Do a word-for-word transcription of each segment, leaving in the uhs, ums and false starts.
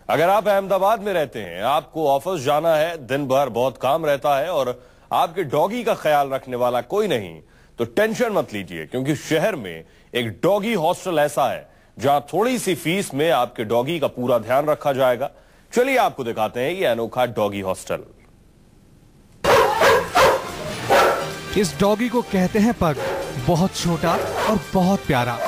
अगर आप अहमदाबाद में रहते हैं, आपको ऑफिस जाना है, दिन भर बहुत काम रहता है और आपके डॉगी का ख्याल रखने वाला कोई नहीं, तो टेंशन मत लीजिए, क्योंकि शहर में एक डॉगी हॉस्टल ऐसा है जहां थोड़ी सी फीस में आपके डॉगी का पूरा ध्यान रखा जाएगा। चलिए आपको दिखाते हैं ये अनोखा डॉगी हॉस्टल। इस डॉगी को कहते हैं पग, बहुत छोटा और बहुत प्यारा।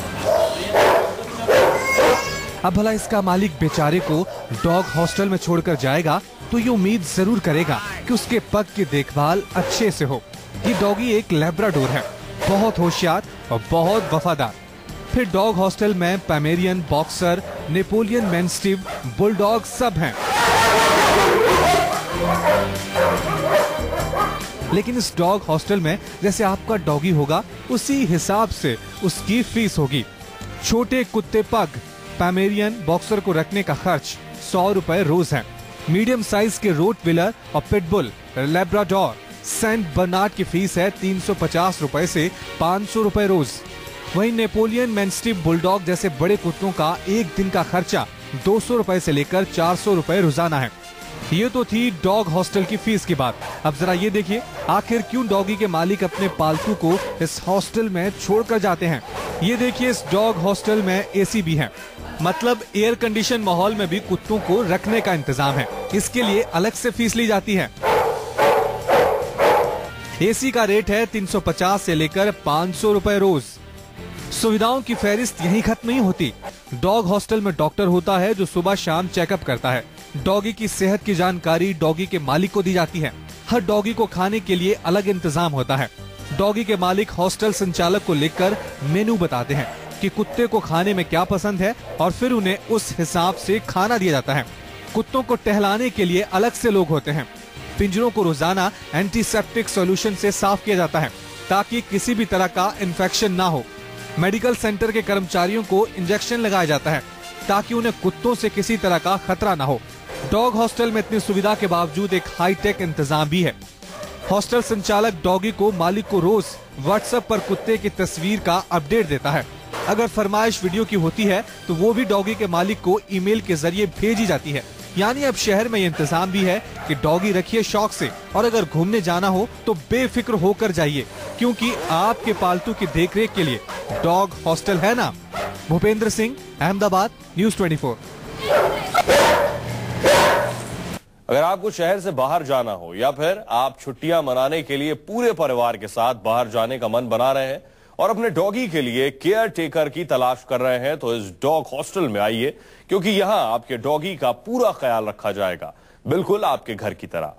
अब भला इसका मालिक बेचारे को डॉग हॉस्टल में छोड़कर जाएगा तो ये उम्मीद जरूर करेगा कि उसके पग की देखभाल अच्छे से हो। ये डॉगी एक लैब्राडोर है, बहुत होशियार और बहुत वफादार। फिर डॉग हॉस्टल में Pomeranian, boxer, Napoleon mastiff, bulldog सब हैं। लेकिन इस डॉग हॉस्टल में जैसे आपका डॉगी होगा उसी हिसाब से उसकी फीस होगी। छोटे कुत्ते पग, पोमेरियन, बॉक्सर को रखने का खर्च सौ रुपए रोज है। मीडियम साइज के रोटविलर और पिटबुल, लैब्राडोर, सेंट बर्नार्ड की फीस है तीन सौ पचास रुपए से पाँच सौ रुपए रोज। वहीं नेपोलियन मैस्टिफ, बुलडॉग जैसे बड़े कुत्तों का एक दिन का खर्चा दो सौ रुपए से लेकर चार सौ रुपए रोजाना है। ये तो थी डॉग हॉस्टल की फीस की बात। अब जरा ये देखिए आखिर क्यों डॉगी के मालिक अपने पालतू को इस हॉस्टल में छोड़कर जाते हैं। ये देखिए इस डॉग हॉस्टल में एसी भी है, मतलब एयर कंडीशन माहौल में भी कुत्तों को रखने का इंतजाम है। इसके लिए अलग से फीस ली जाती है। एसी का रेट है तीन सौ पचास से लेकर पाँच सौ रुपए रोज। सुविधाओं की फहरिस्त यहीं खत्म नहीं होती। डॉग हॉस्टल में डॉक्टर होता है जो सुबह शाम चेकअप करता है। डॉगी की सेहत की जानकारी डॉगी के मालिक को दी जाती है। हर डॉगी को खाने के लिए अलग इंतजाम होता है। डॉगी के मालिक हॉस्टल संचालक को लिखकर मेनू बताते हैं कि कुत्ते को खाने में क्या पसंद है और फिर उन्हें उस हिसाब से खाना दिया जाता है। कुत्तों को टहलाने के लिए अलग से लोग होते हैं। पिंजरों को रोजाना एंटीसेप्टिक सॉल्यूशन से साफ किया जाता है ताकि किसी भी तरह का इन्फेक्शन ना हो। मेडिकल सेंटर के कर्मचारियों को इंजेक्शन लगाया जाता है ताकि उन्हें कुत्तों से किसी तरह का खतरा ना हो। डॉग हॉस्टल में इतनी सुविधा के बावजूद एक हाईटेक इंतजाम भी है। हॉस्टल संचालक डॉगी को मालिक को रोज व्हाट्सएप पर कुत्ते की तस्वीर का अपडेट देता है। अगर फरमाइश वीडियो की होती है तो वो भी डॉगी के मालिक को ईमेल के जरिए भेजी जाती है। यानी अब शहर में ये इंतजाम भी है कि डॉगी रखिए शौक से, और अगर घूमने जाना हो तो बेफिक्र होकर जाइए, क्योंकि आपके पालतू की देखरेख के लिए डॉग हॉस्टल है ना। भूपेंद्र सिंह, अहमदाबाद, न्यूज़ चौबीस। अगर आपको शहर से बाहर जाना हो या फिर आप छुट्टियां मनाने के लिए पूरे परिवार के साथ बाहर जाने का मन बना रहे हैं और अपने डॉगी के लिए केयर टेकर की तलाश कर रहे हैं, तो इस डॉग हॉस्टल में आइए, क्योंकि यहां आपके डॉगी का पूरा ख्याल रखा जाएगा, बिल्कुल आपके घर की तरह।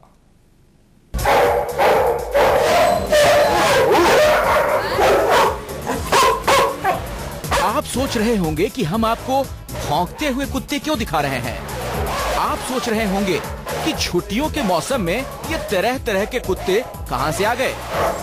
आप सोच रहे होंगे कि हम आपको भौंकते हुए कुत्ते क्यों दिखा रहे हैं। आप सोच रहे होंगे कि छुट्टियों के मौसम में ये तरह तरह के कुत्ते कहां से आ गए।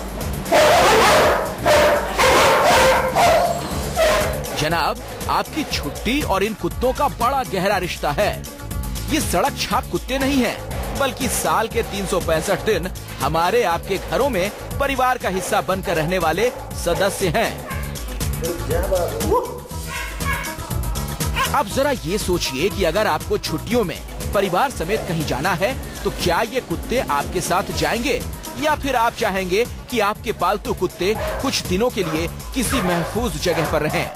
जनाब, आपकी छुट्टी और इन कुत्तों का बड़ा गहरा रिश्ता है। ये सड़क छाप कुत्ते नहीं हैं, बल्कि साल के तीन सौ पैंसठ दिन हमारे आपके घरों में परिवार का हिस्सा बनकर रहने वाले सदस्य हैं। अब जरा ये सोचिए कि अगर आपको छुट्टियों में परिवार समेत कहीं जाना है तो क्या ये कुत्ते आपके साथ जाएंगे, या फिर आप चाहेंगे कि आपके पालतू कुत्ते कुछ दिनों के लिए किसी महफूज जगह पर रहें।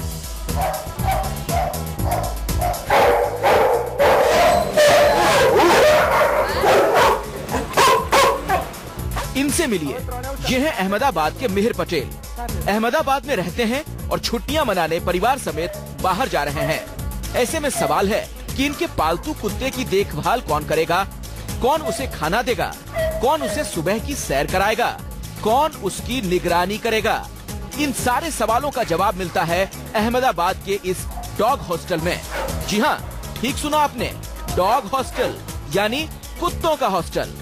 इनसे मिलिए, ये हैं अहमदाबाद के मिहिर पटेल। अहमदाबाद में रहते हैं और छुट्टियां मनाने परिवार समेत बाहर जा रहे हैं। ऐसे में सवाल है कि इनके पालतू कुत्ते की देखभाल कौन करेगा, कौन उसे खाना देगा, कौन उसे सुबह की सैर कराएगा, कौन उसकी निगरानी करेगा। इन सारे सवालों का जवाब मिलता है अहमदाबाद के इस डॉग हॉस्टल में। जी हाँ, ठीक सुना आपने, डॉग हॉस्टल यानी कुत्तों का हॉस्टल।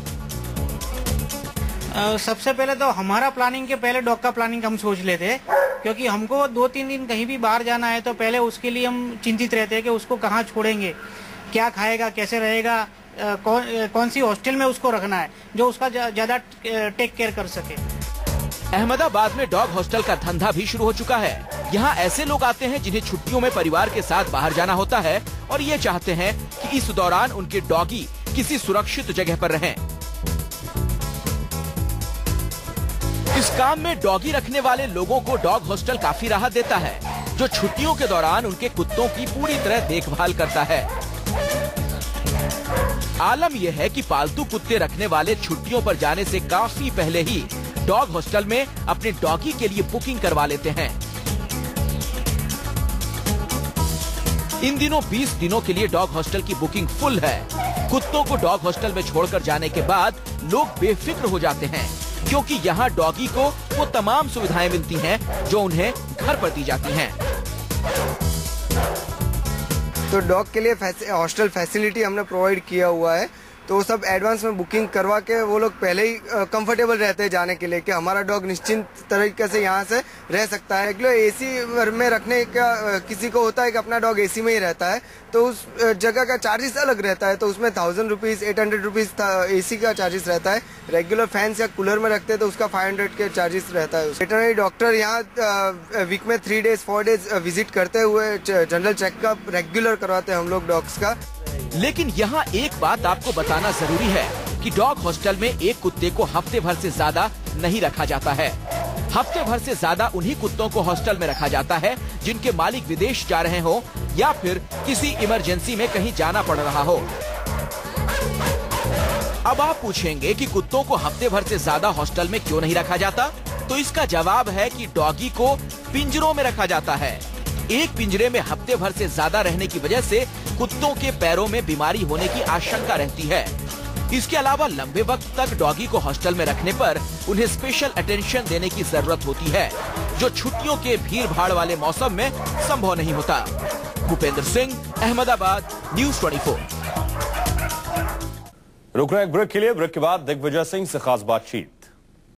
Uh, सबसे पहले तो हमारा प्लानिंग के पहले डॉग का प्लानिंग हम सोच लेते, क्योंकि हमको दो तीन दिन कहीं भी बाहर जाना है तो पहले उसके लिए हम चिंतित रहते हैं कि उसको कहाँ छोड़ेंगे, क्या खाएगा, कैसे रहेगा, uh, कौन uh, कौन सी हॉस्टल में उसको रखना है जो उसका ज्यादा टेक केयर कर सके। अहमदाबाद में डॉग हॉस्टल का धंधा भी शुरू हो चुका है। यहाँ ऐसे लोग आते हैं जिन्हें छुट्टियों में परिवार के साथ बाहर जाना होता है और ये चाहते हैं कि इस दौरान उनके डॉगी किसी सुरक्षित जगह पर रहें। इस काम में डॉगी रखने वाले लोगों को डॉग हॉस्टल काफी राहत देता है, जो छुट्टियों के दौरान उनके कुत्तों की पूरी तरह देखभाल करता है। आलम यह है कि पालतू कुत्ते रखने वाले छुट्टियों पर जाने से काफी पहले ही डॉग हॉस्टल में अपने डॉगी के लिए बुकिंग करवा लेते हैं। इन दिनों बीस दिनों के लिए डॉग हॉस्टल की बुकिंग फुल है। कुत्तों को डॉग हॉस्टल में छोड़कर जाने के बाद लोग बेफिक्र हो जाते हैं, क्योंकि यहाँ डॉगी को वो तमाम सुविधाएं मिलती हैं जो उन्हें घर पर दी जाती हैं। तो डॉग के लिए हॉस्टल फैसिलिटी हमने प्रोवाइड किया हुआ है, तो वो सब एडवांस में बुकिंग करवा के वो लोग पहले ही कंफर्टेबल रहते हैं जाने के लिए कि हमारा डॉग निश्चिंत तरीके से यहाँ से रह सकता है। क्योंकि एसी में रखने का किसी को होता है कि अपना डॉग एसी में ही रहता है, तो उस जगह का चार्जेस अलग रहता है, तो उसमें thousand rupees eight hundred rupees AC का चार्जेस रहता है। रेगुलर फैंस या कूलर में रखते हैं तो उसका फाइव हंड्रेड के चार्जेस रहता है। वेटरनरी डॉक्टर यहाँ वीक में three days four days visit करते हुए जनरल चेकअप रेगुलर करवाते हैं हम लोग डॉग्स का। लेकिन यहाँ एक बात आपको बताना जरूरी है कि डॉग हॉस्टल में एक कुत्ते को हफ्ते भर से ज्यादा नहीं रखा जाता है। हफ्ते भर से ज्यादा उन्हीं कुत्तों को हॉस्टल में रखा जाता है जिनके मालिक विदेश जा रहे हो या फिर किसी इमरजेंसी में कहीं जाना पड़ रहा हो। अब आप पूछेंगे कि कुत्तों को हफ्ते भर से ज्यादा हॉस्टल में क्यों नहीं रखा जाता, तो इसका जवाब है कि डॉगी को पिंजरों में रखा जाता है। एक पिंजरे में हफ्ते भर से ज्यादा रहने की वजह से कुत्तों के पैरों में बीमारी होने की आशंका रहती है। इसके अलावा लंबे वक्त तक डॉगी को हॉस्टल में रखने पर उन्हें स्पेशल अटेंशन देने की जरूरत होती है, जो छुट्टियों के भीड़ भाड़ वाले मौसम में संभव नहीं होता। Bhupendra Singh, Ahmedabad, news twenty four. रुक रहे हैं एक ब्रेक के लिए। ब्रेक के बाद दिग्विजय सिंह से खास बातचीत।